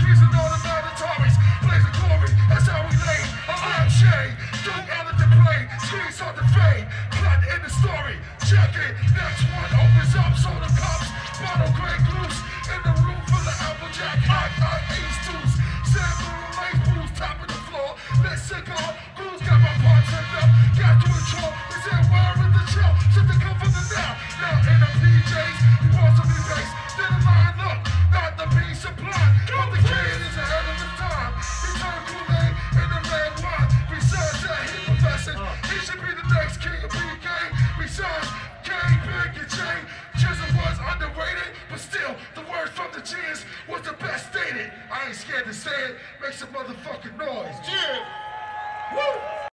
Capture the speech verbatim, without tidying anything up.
trees and all the mandatories. Blaze of glory, that's how we lay. I'm Lamb Shade, don't out of the play. Streets on the fade, plot in the story. Check it, next one opens up, so the cops. Bottle Grey Goose, in the room full of Applejack. Hot, hot, ace twos. Sample lace blues, top of the floor. Let's cigar, Goose got my parts set up. Got to a chore, is there where in the chill? Shit to come from the now. Now in the P Js, you want some new bass. Then the line up, not the P supply. But the kid is ahead of his time. He turned Kool-Aid in the red wine. Besides that, he professing. He should be the next king of P K. Besides, K, Big, and J. Chisel was underrated, but still, the word from the genius was the best stated. I ain't scared to say it. Make some motherfucking noise. Yeah. Woo!